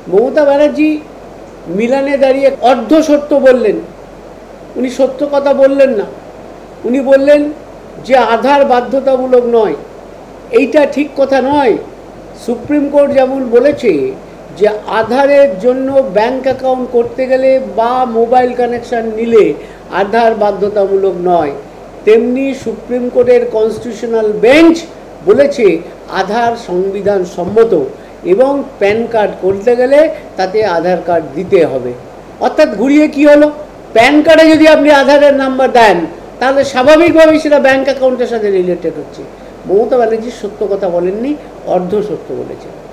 মমতা ব্যানার্জি মিলানে দাঁড়িয়ে অর্ধ সত্য বললেন। উনি সত্য কথা বললেন না, উনি বললেন যে আধার বাধ্যতামূলক নয়। এইটা ঠিক কথা নয়। সুপ্রিম কোর্ট যেমন বলেছে যে আধারের জন্য ব্যাংক অ্যাকাউন্ট করতে গেলে বা মোবাইল কানেকশান নিলে আধার বাধ্যতামূলক নয়, তেমনি সুপ্রিম কোর্টের কনস্টিটিউশনাল বেঞ্চ বলেছে আধার সংবিধান সম্মত এবং প্যান কার্ড করতে গেলে তাতে আধার কার্ড দিতে হবে। অর্থাৎ ঘুরিয়ে কি হলো, প্যান কার্ডে যদি আপনি আধারের নাম্বার দেন তাহলে স্বাভাবিকভাবেই সেটা ব্যাংক অ্যাকাউন্টের সাথে রিলেটেড হচ্ছে। মমতা ব্যানার্জি সত্য কথা বলেননি, অর্ধ সত্য বলেছেন।